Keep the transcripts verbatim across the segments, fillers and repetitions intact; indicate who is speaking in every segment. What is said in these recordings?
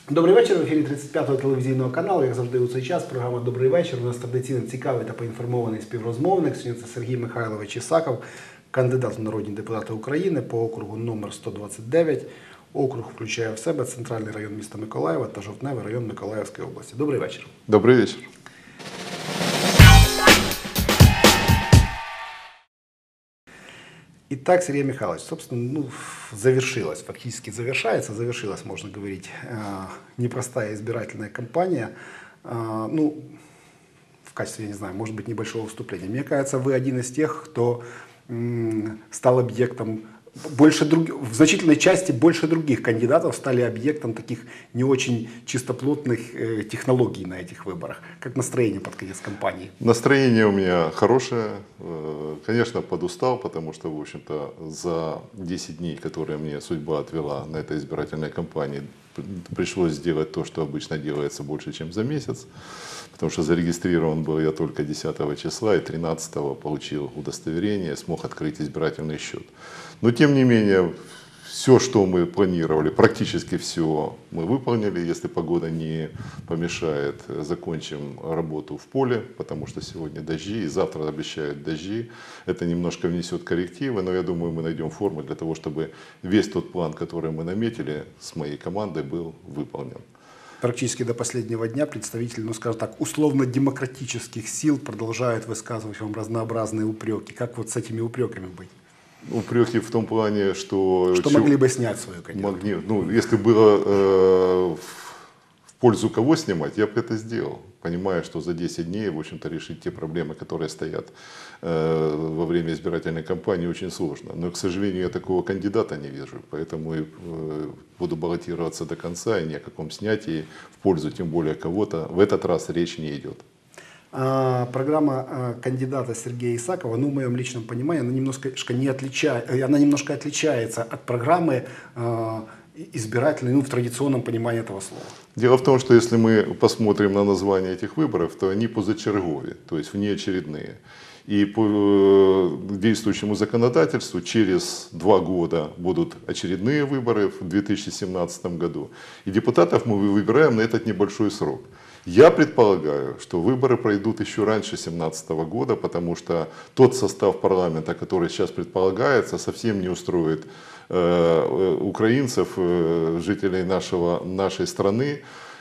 Speaker 1: Добрий вечір. В ефірі тридцять п'ятого телевізійного каналу. Як завжди у цей час, програма «Добрий вечір». У нас традиційно цікавий та поінформований співрозмовник. Сьогодні це Сергій Михайлович Ісаков, кандидат в народні депутати України по округу номер сто двадцять дев'ять. Округ включає в себе центральний район міста Миколаєва та Жовтневий район Миколаївської області. Добрий вечір.
Speaker 2: Добрый вечер.
Speaker 1: Итак, Сергей Михайлович, собственно, ну, завершилась, фактически завершается, завершилась, можно говорить, непростая избирательная кампания. Ну, в качестве, я не знаю, может быть, небольшого вступления. Мне кажется, вы один из тех, кто стал объектом, больше друг... в значительной части больше других кандидатов стали объектом таких не очень чистоплотных э, технологий на этих выборах. Как настроение под конец кампании?
Speaker 2: Настроение у меня хорошее. Конечно, подустал, потому что, в общем-то, за десять дней, которые мне судьба отвела на этой избирательной кампании, пришлось сделать то, что обычно делается больше, чем за месяц. Потому что зарегистрирован был я только десятого числа и тринадцатого получил удостоверение, смог открыть избирательный счет. Но тем не менее, все, что мы планировали, практически все мы выполнили. Если погода не помешает, закончим работу в поле, потому что сегодня дожди и завтра обещают дожди. Это немножко внесет коррективы, но я думаю, мы найдем формы для того, чтобы весь тот план, который мы наметили с моей командой, был выполнен.
Speaker 1: Практически до последнего дня представители, ну скажем так, условно-демократических сил продолжают высказывать вам разнообразные упреки. Как вот с этими упреками быть?
Speaker 2: Упреки в том плане, что...
Speaker 1: Что
Speaker 2: чего...
Speaker 1: могли бы снять свою кандидатуру?
Speaker 2: Могли... Ну, если было э, в пользу кого снимать, я бы это сделал. Понимая, что за десять дней, в общем-то, решить те проблемы, которые стоят э, во время избирательной кампании, очень сложно. Но, к сожалению, я такого кандидата не вижу. Поэтому и, э, буду баллотироваться до конца, и ни о каком снятии в пользу, тем более кого-то, в этот раз речь не идет.
Speaker 1: А, программа а, кандидата Сергея Исакова, ну, в моем личном понимании, она немножко, не отлича... она немножко отличается от программы а, избирательной, ну, в традиционном понимании этого слова.
Speaker 2: Дело в том, что если мы посмотрим на название этих выборов, то они позачерговые, то есть внеочередные. И по действующему законодательству через два года будут очередные выборы в две тысячи семнадцатом году. И депутатов мы выбираем на этот небольшой срок. Я предполагаю, что выборы пройдут еще раньше две тысячи семнадцатого года, потому что тот состав парламента, который сейчас предполагается, совсем не устроит э, украинцев, э, жителей нашего, нашей страны.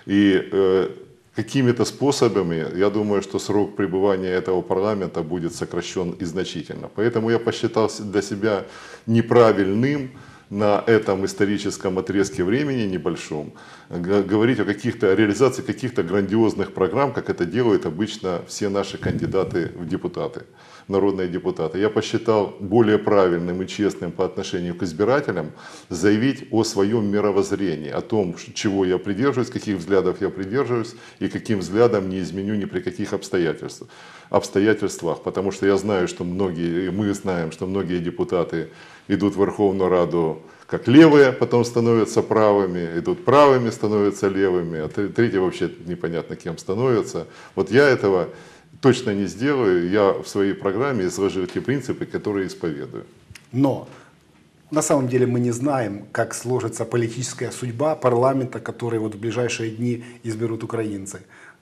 Speaker 2: И э, какими-то способами, я думаю, что срок пребывания этого парламента будет сокращен и значительно. Поэтому я посчитал для себя неправильным на этом историческом отрезке времени небольшом говорить о каких-то о реализации каких-то грандиозных программ, как это делают обычно все наши кандидаты в депутаты, народные депутаты. Я посчитал более правильным и честным по отношению к избирателям заявить о своем мировоззрении, о том, чего я придерживаюсь, каких взглядов я придерживаюсь и каким взглядом не изменю ни при каких обстоятельствах. обстоятельствах, потому что я знаю, что многие, мы знаем, что многие депутаты идут в Верховную Раду как левые, потом становятся правыми, идут правыми, становятся левыми, а третьи вообще непонятно кем становятся. Вот я этого точно не сделаю, я в своей программе изложил те принципы, которые исповедую.
Speaker 1: Но на самом деле мы не знаем, как сложится политическая судьба парламента, который вот в ближайшие дни изберут украинцы.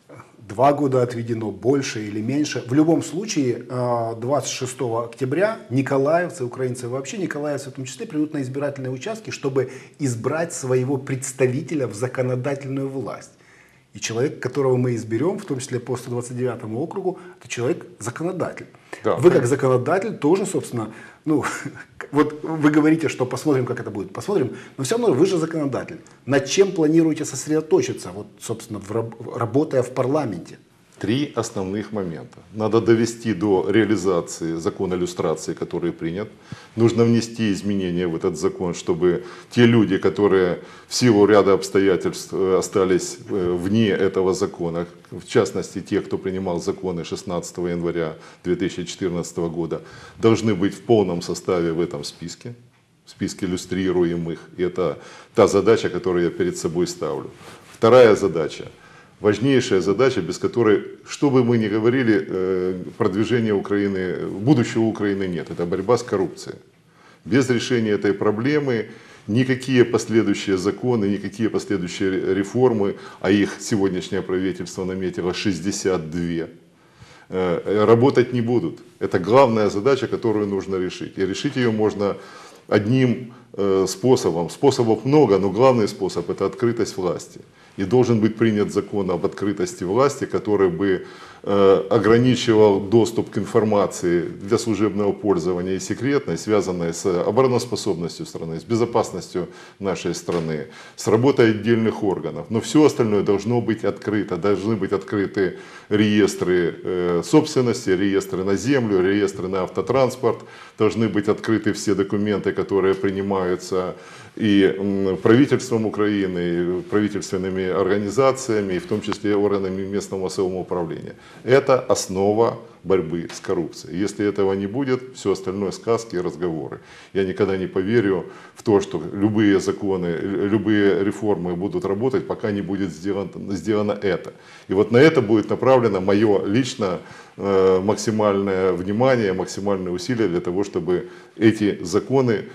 Speaker 1: Два года отведено, больше или меньше. В любом случае, двадцать шестого октября николаевцы, украинцы вообще, николаевцы в том числе, придут на избирательные участки, чтобы избрать своего представителя в законодательную власть. И человек, которого мы изберем, в том числе по сто двадцать девятому округу, это человек-законодатель. Да. Вы как законодатель тоже, собственно, ну, вот вы говорите, что посмотрим, как это будет. Посмотрим, но все равно вы же законодатель. Над чем планируете сосредоточиться, вот, собственно, в, работая в парламенте?
Speaker 2: Три основных момента. Надо довести до реализации закона люстрации, который принят. Нужно внести изменения в этот закон, чтобы те люди, которые в силу ряда обстоятельств остались вне этого закона, в частности те, кто принимал законы шестнадцатого января две тысячи четырнадцатого года, должны быть в полном составе в этом списке, в списке люстрируемых. И это та задача, которую я перед собой ставлю. Вторая задача. Важнейшая задача, без которой, что бы мы ни говорили, продвижения Украины, будущего Украины нет. Это борьба с коррупцией. Без решения этой проблемы Никакие последующие законы, никакие последующие реформы, а их сегодняшнее правительство наметило шестьдесят два, работать не будут. Это главная задача, которую нужно решить. И решить ее можно одним способом. Способов много, но главный способ – это открытость власти. И должен быть принят закон об открытости власти, который бы э, ограничивал доступ к информации для служебного пользования и секретность, связанной с обороноспособностью страны, с безопасностью нашей страны, с работой отдельных органов. Но все остальное должно быть открыто. Должны быть открыты реестры э, собственности, реестры на землю, реестры на автотранспорт. Должны быть открыты все документы, которые принимаются и правительством Украины, и правительственными организациями, и в том числе органами местного самоуправления. Это основа борьбы с коррупцией. Если этого не будет, все остальное сказки и разговоры. Я никогда не поверю в то, что любые законы, любые реформы будут работать, пока не будет сделано, сделано это. И вот на это будет направлено мое лично э, максимальное внимание, максимальные усилия для того, чтобы эти законы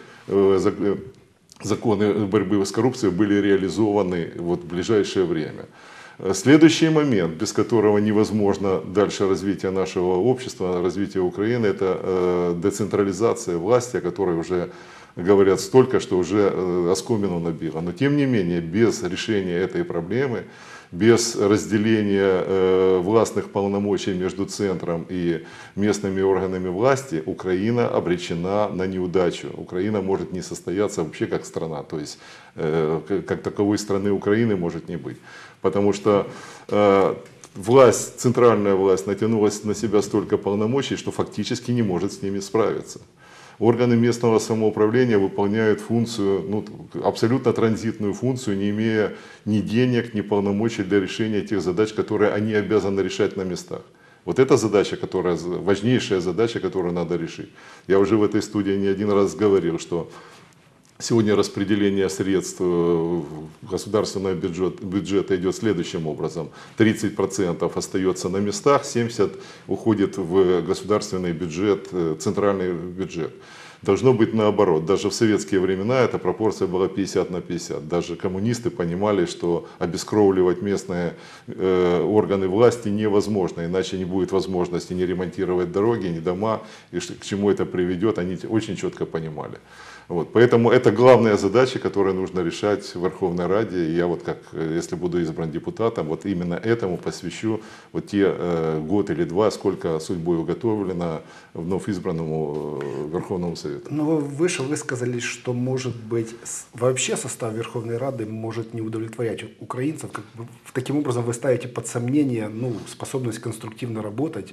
Speaker 2: э, законы борьбы с коррупцией были реализованы вот в ближайшее время. Следующий момент, без которого невозможно дальше развитие нашего общества, развитие Украины, это децентрализация власти, о которой уже говорят столько, что уже оскомину набило. Но тем не менее, без решения этой проблемы, без разделения э, властных полномочий между центром и местными органами власти Украина обречена на неудачу. Украина может не состояться вообще как страна, то есть э, как таковой страны Украины может не быть. Потому что э, власть, центральная власть натянулась на себя столько полномочий, что фактически не может с ними справиться. Органы местного самоуправления выполняют функцию, ну, абсолютно транзитную функцию, не имея ни денег, ни полномочий для решения тех задач, которые они обязаны решать на местах. Вот это задача, которая, важнейшая задача, которую надо решить. Я уже в этой студии не один раз говорил, что сегодня распределение средств государственного бюджета, бюджета идет следующим образом. тридцать процентов остается на местах, семьдесят процентов уходит в государственный бюджет, центральный бюджет. Должно быть наоборот. Даже в советские времена эта пропорция была пятьдесят на пятьдесят. Даже коммунисты понимали, что обескровливать местные э, органы власти невозможно. Иначе не будет возможности ни ремонтировать дороги, ни дома. И к чему это приведет, они очень четко понимали. Вот, поэтому это главная задача, которую нужно решать в Верховной Раде. И я вот как, если буду избран депутатом, вот именно этому посвящу вот те э, год или два, сколько судьбой уготовлено вновь избранному э, Верховному Совету.
Speaker 1: Но вы выше высказались, что может быть вообще состав Верховной Рады может не удовлетворять украинцев. Как бы, таким образом вы ставите под сомнение ну, способность конструктивно работать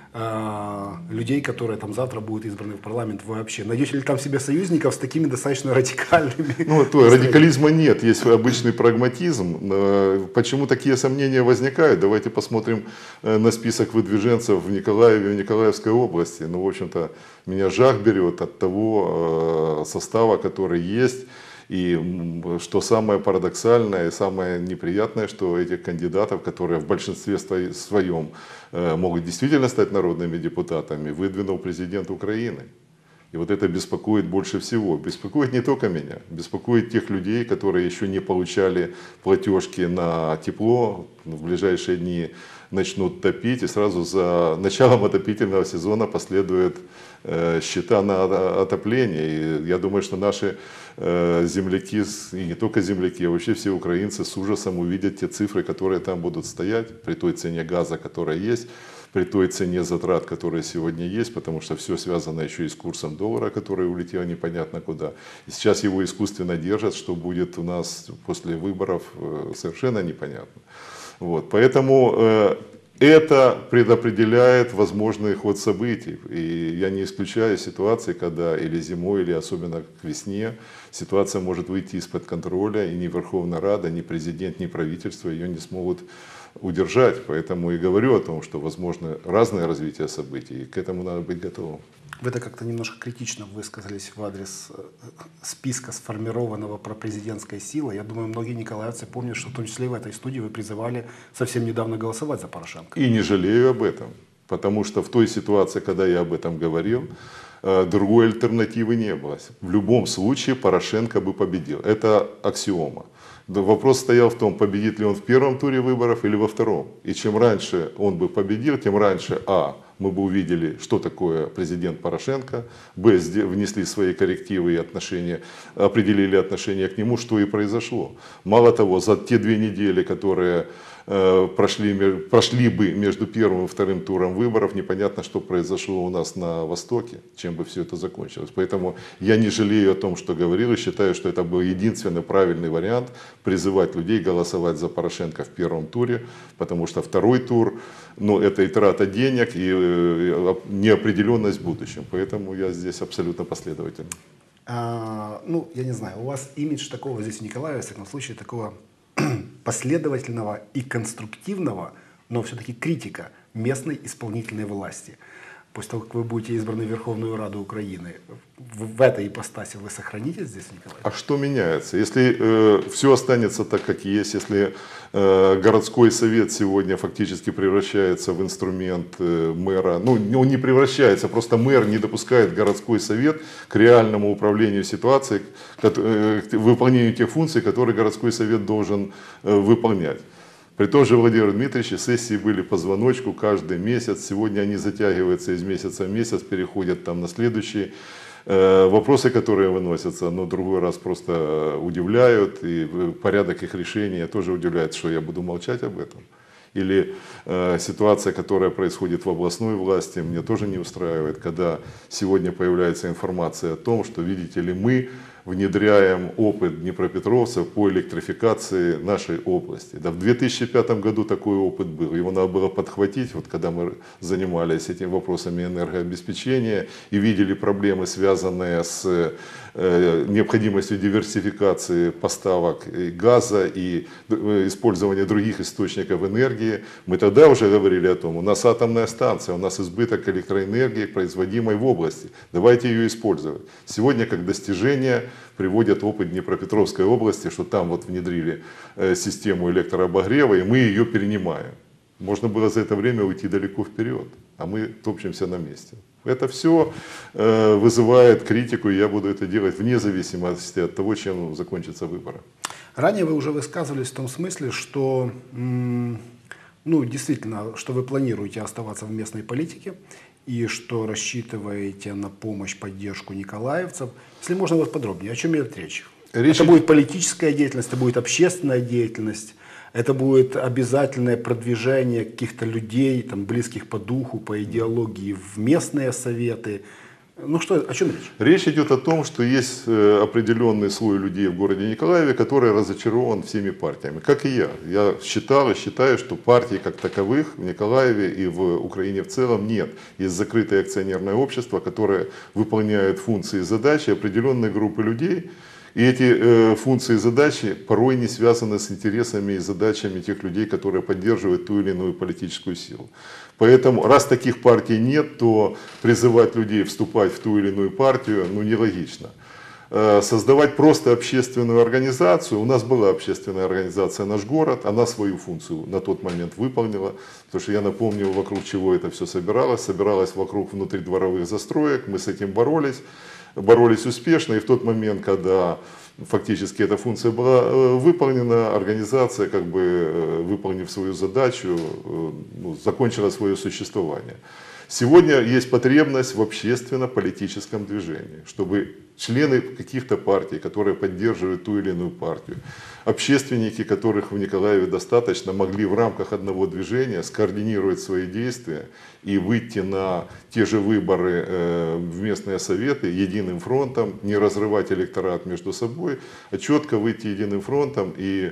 Speaker 1: людей, которые там завтра будут избраны в парламент вообще. Найдете ли там себе союзников с такими достаточно радикальными?
Speaker 2: Ну, то, радикализма нет, есть обычный прагматизм. Почему такие сомнения возникают? Давайте посмотрим на список выдвиженцев в Николаеве, в Николаевской области. Ну, в общем-то, меня жах берет от того состава, который есть. И что самое парадоксальное и самое неприятное, что этих кандидатов, которые в большинстве своем могут действительно стать народными депутатами, выдвинул президент Украины. И вот это беспокоит больше всего. Беспокоит не только меня, беспокоит тех людей, которые еще не получали платежки на тепло, в ближайшие дни начнут топить, и сразу за началом отопительного сезона последуют э, счета на отопление. И я думаю, что наши э, земляки, и не только земляки, а вообще все украинцы с ужасом увидят те цифры, которые там будут стоять, при той цене газа, которая есть, при той цене затрат, которые сегодня есть, потому что все связано еще и с курсом доллара, который улетел непонятно куда. И сейчас его искусственно держат, что будет у нас после выборов, совершенно непонятно. Вот. Поэтому э, это предопределяет возможный ход событий. И я не исключаю ситуации, когда или зимой, или особенно к весне, ситуация может выйти из-под контроля, и ни Верховная Рада, ни президент, ни правительство ее не смогут удержать. Поэтому и говорю о том, что возможно разное развитие событий, и к этому надо быть готовым.
Speaker 1: Вы-то как-то немножко критично высказались в адрес списка, сформированного пропрезидентской силой. Я думаю, многие николаевцы помнят, что в том числе и в этой студии вы призывали совсем недавно голосовать за Порошенко.
Speaker 2: И не жалею об этом, потому что в той ситуации, когда я об этом говорил, Другой альтернативы не было. В любом случае Порошенко бы победил. Это аксиома. Вопрос стоял в том, победит ли он в первом туре выборов или во втором. И чем раньше он бы победил, тем раньше, а, мы бы увидели, что такое президент Порошенко, б, внесли свои коррективы и отношения, определили отношение к нему, что и произошло. Мало того, за те две недели, которые э, прошли, прошли бы между первым и вторым туром выборов, непонятно, что произошло у нас на Востоке, чем бы все это закончилось. Поэтому я не жалею о том, что говорил, и считаю, что это был единственный правильный вариант призывать людей голосовать за Порошенко в первом туре, потому что второй тур, ну, это и трата денег, и э, неопределенность в будущем. Поэтому я здесь абсолютно последовательный.
Speaker 1: А, ну, я не знаю, у вас имидж такого здесь в Николаеве, в всяком случае, такого последовательного и конструктивного, но все-таки критика местной исполнительной власти. После того, как вы будете избраны в Верховную Раду Украины, в, в этой ипостаси вы сохранитесь здесь, Николай?
Speaker 2: А что меняется? Если э, все останется так, как есть, если э, городской совет сегодня фактически превращается в инструмент э, мэра, ну он не превращается, просто мэр не допускает городской совет к реальному управлению ситуацией, к, э, к выполнению тех функций, которые городской совет должен э, выполнять. При том же, Владимир Дмитриевич, сессии были по звоночку каждый месяц. Сегодня они затягиваются из месяца в месяц, переходят там на следующий. Э, вопросы, которые выносятся, но другой раз просто удивляют. И порядок их решения тоже удивляет, что я буду молчать об этом. Или э, ситуация, которая происходит в областной власти, мне тоже не устраивает, когда сегодня появляется информация о том, что, видите ли, мы внедряем опыт днепропетровцев по электрификации нашей области. Да, в две тысячи пятом году такой опыт был. Его надо было подхватить, вот когда мы занимались этими вопросами энергообеспечения и видели проблемы, связанные с э, необходимостью диверсификации поставок и газа и э, использования других источников энергии. Мы тогда уже говорили о том, у нас атомная станция, у нас избыток электроэнергии, производимой в области. Давайте ее использовать. Сегодня как достижение приводят опыт Днепропетровской области, что там вот внедрили э, систему электрообогрева, и мы ее перенимаем. Можно было за это время уйти далеко вперед, а мы топчемся на месте. Это все э, вызывает критику, и я буду это делать вне зависимости от того, чем закончатся выборы.
Speaker 1: Ранее вы уже высказывались в том смысле, что, ну, действительно, что вы планируете оставаться в местной политике, и что рассчитываете на помощь, поддержку николаевцев. Если можно, вот подробнее, о чем идет речь?
Speaker 2: Речь
Speaker 1: это
Speaker 2: идет...
Speaker 1: будет политическая деятельность, это будет общественная деятельность, это будет обязательное продвижение каких-то людей, там, близких по духу, по идеологии, в местные советы. Ну что, о чем речь?
Speaker 2: Речь идет о том, что есть определенный слой людей в городе Николаеве, который разочарован всеми партиями, как и я. Я считал и считаю, что партий как таковых в Николаеве и в Украине в целом нет. Есть закрытое акционерное общество, которое выполняет функции и задачи определенной группы людей. И эти э, функции и задачи порой не связаны с интересами и задачами тех людей, которые поддерживают ту или иную политическую силу. Поэтому, раз таких партий нет, то призывать людей вступать в ту или иную партию, ну, нелогично. Э, создавать просто общественную организацию. У нас была общественная организация «Наш город», она свою функцию на тот момент выполнила. Потому что я напомню, вокруг чего это все собиралось. Собиралось вокруг внутридворовых застроек, мы с этим боролись. боролись успешно, и в тот момент, когда фактически эта функция была выполнена, организация, как бы выполнив свою задачу, ну, закончила свое существование. Сегодня есть потребность в общественно-политическом движении, чтобы члены каких-то партий, которые поддерживают ту или иную партию, общественники, которых в Николаеве достаточно, могли в рамках одного движения скоординировать свои действия и выйти на те же выборы в местные советы единым фронтом, не разрывать электорат между собой, а четко выйти единым фронтом и,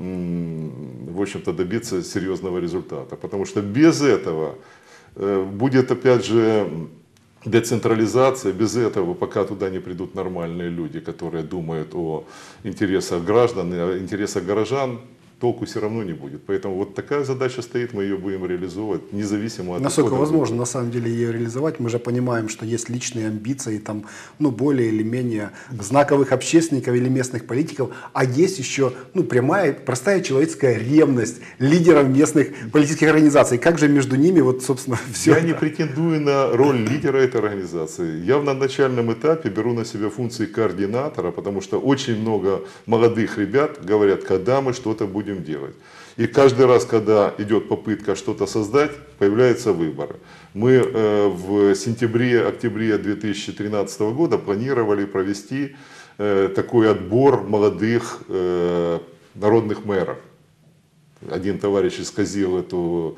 Speaker 2: в общем-то, добиться серьезного результата. Потому что без этого будет, опять же, децентрализация. Без этого, пока туда не придут нормальные люди, которые думают о интересах граждан, о интересах горожан, толку все равно не будет. Поэтому вот такая задача стоит, мы ее будем реализовывать, независимо от
Speaker 1: Насколько
Speaker 2: исхода
Speaker 1: возможно
Speaker 2: выборов.
Speaker 1: на самом деле ее реализовать, мы же понимаем, что есть личные амбиции там, ну, более или менее знаковых общественников или местных политиков, а есть еще ну, прямая, простая человеческая ревность лидеров местных политических организаций. Как же между ними вот, собственно, все
Speaker 2: Я не претендую на роль лидера этой организации. Я на начальном этапе беру на себя функции координатора, потому что очень много молодых ребят говорят, когда мы что-то будем делать. И каждый раз, когда идет попытка что-то создать, появляются выборы. Мы э, в сентябре-октябре две тысячи тринадцатого года планировали провести э, такой отбор молодых э, народных мэров. Один товарищ исказил эту,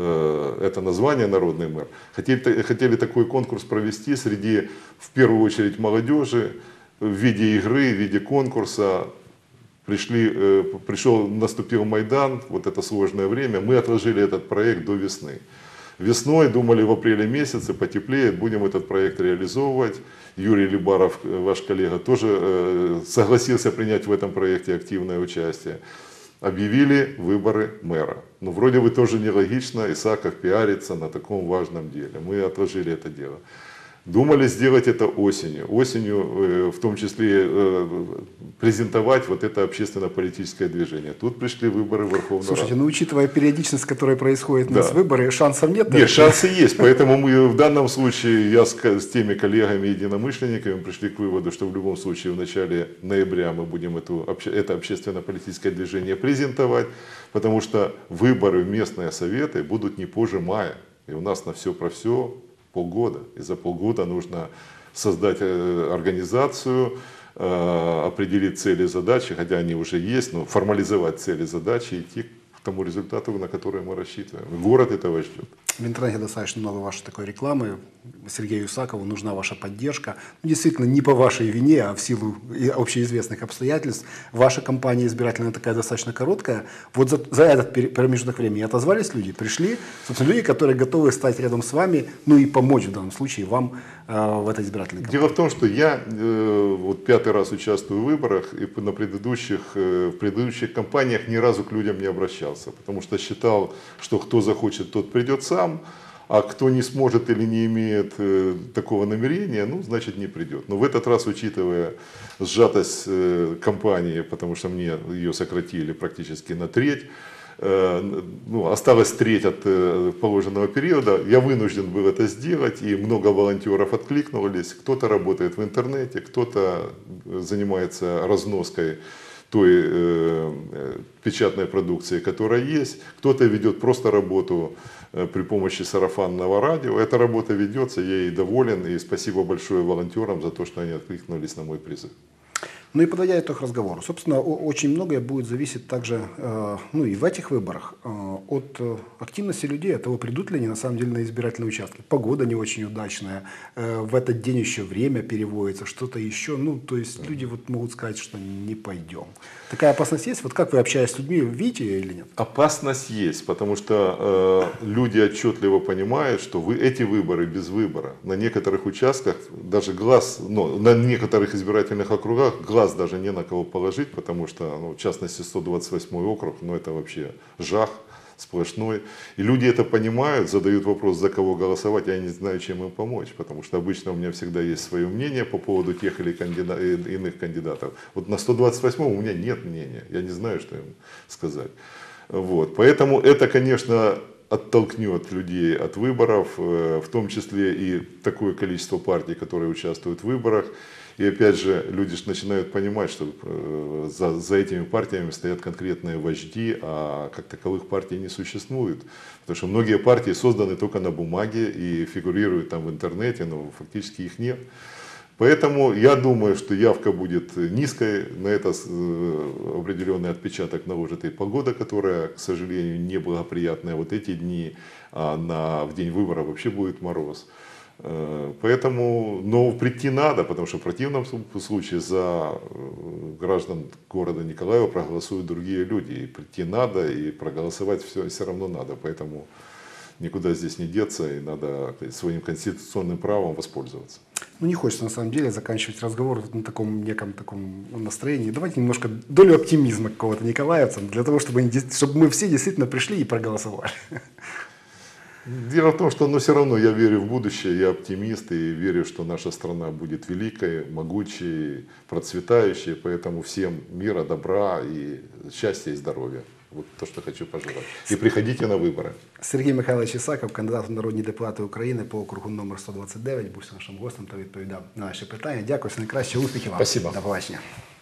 Speaker 2: э, это название «Народный мэр». Хотели, хотели такой конкурс провести среди, в первую очередь, молодежи в виде игры, в виде конкурса. Пришли, э, пришел, наступил Майдан, вот это сложное время, мы отложили этот проект до весны. Весной, думали, в апреле месяце потеплеет, будем этот проект реализовывать. Юрий Либаров, ваш коллега, тоже э, согласился принять в этом проекте активное участие. Объявили выборы мэра. Ну, вроде бы тоже нелогично, Исаков пиарится на таком важном деле. Мы отложили это дело. Думали сделать это осенью. Осенью, э, в том числе, э, презентовать вот это общественно-политическое движение. Тут пришли выборы в Верховную
Speaker 1: Слушайте,
Speaker 2: Раду.
Speaker 1: ну учитывая периодичность, с которой происходят у нас
Speaker 2: Да.
Speaker 1: выборы, шансов нет?
Speaker 2: Нет, шансы есть. Поэтому мы в данном случае, я с, с теми коллегами, единомышленниками пришли к выводу, что в любом случае в начале ноября мы будем эту, это общественно-политическое движение презентовать, потому что выборы в местные советы будут не позже мая. И у нас на все про все полгода. И за полгода нужно создать организацию, определить цели и задачи, хотя они уже есть, но формализовать цели и задачи и идти к тому результату, на который мы рассчитываем. Город этого ждет.
Speaker 1: В интернете достаточно много вашей такой рекламы. Сергею Исакову нужна ваша поддержка. Ну, действительно, не по вашей вине, а в силу общеизвестных обстоятельств. Ваша кампания избирательная такая достаточно короткая. Вот за, за этот промежуток времени отозвались люди, пришли, собственно, люди, которые готовы стать рядом с вами, ну и помочь в данном случае вам э, в этой избирательной кампании.
Speaker 2: Дело в том, что я э, вот пятый раз участвую в выборах, и на предыдущих, э, в предыдущих кампаниях ни разу к людям не обращался, потому что считал, что кто захочет, тот придет сам. А кто не сможет или не имеет э, такого намерения, ну, значит, не придет. Но в этот раз, учитывая сжатость э, кампании, потому что мне ее сократили практически на треть, э, ну, осталась треть от э, положенного периода, я вынужден был это сделать, и много волонтеров откликнулись. Кто-то работает в интернете, кто-то занимается разноской той э, печатной продукции, которая есть, кто-то ведет просто работу при помощи сарафанного радио. Эта работа ведется, я ей доволен, и спасибо большое волонтерам за то, что они откликнулись на мой призыв.
Speaker 1: Ну и подводя итог разговору, собственно, очень многое будет зависеть также, э, ну и в этих выборах, э, от э, активности людей, от того, придут ли они на самом деле на избирательные участки. Погода не очень удачная, э, в этот день еще время переводится, что-то еще, ну то есть люди вот могут сказать, что не пойдем. Такая опасность есть? Вот как вы, общаясь с людьми, видите ее или нет?
Speaker 2: Опасность есть, потому что э, люди отчетливо понимают, что вы, эти выборы без выбора. На некоторых участках даже глаз, ну, на некоторых избирательных округах глаз даже не на кого положить, потому что, ну, в частности, сто двадцать восьмой округ, ну, это вообще жах сплошной. И люди это понимают, задают вопрос, за кого голосовать, я не знаю, чем им помочь, потому что обычно у меня всегда есть свое мнение по поводу тех или кандида... иных кандидатов. Вот на сто двадцать восьмом у меня нет мнения, я не знаю, что им сказать. Вот. Поэтому это, конечно, оттолкнет людей от выборов, в том числе и такое количество партий, которые участвуют в выборах. И опять же, люди начинают понимать, что за, за этими партиями стоят конкретные вожди, а как таковых партий не существует. Потому что многие партии созданы только на бумаге и фигурируют там в интернете, но фактически их нет. Поэтому я думаю, что явка будет низкой, на это определенный отпечаток наложит и погода, которая, к сожалению, неблагоприятная вот эти дни, а на, в день выборов вообще будет мороз. Поэтому, но прийти надо, потому что в противном случае за граждан города Николаева проголосуют другие люди. И прийти надо, и проголосовать все, все равно надо. Поэтому никуда здесь не деться, и надо своим конституционным правом воспользоваться.
Speaker 1: Ну, не хочется, на самом деле, заканчивать разговор на таком неком таком настроении. Давайте немножко долю оптимизма какого-то николаевцам, для того, чтобы, они, чтобы мы все действительно пришли и проголосовали.
Speaker 2: Дело в том, что но все равно я верю в будущее, я оптимист и верю, что наша страна будет великой, могучей, процветающей, поэтому всем мира, добра и счастья и здоровья. Вот то, что хочу пожелать. И приходите на выборы.
Speaker 1: Сергій Михайлович Ісаков, кандидат в народні депутати України по округу номер сто двадцять дев'ять, був нашим гостем та відповідав на наші питання. Дякую, все найкраще, успіхів вам.
Speaker 3: Спасибо.
Speaker 1: До побачення.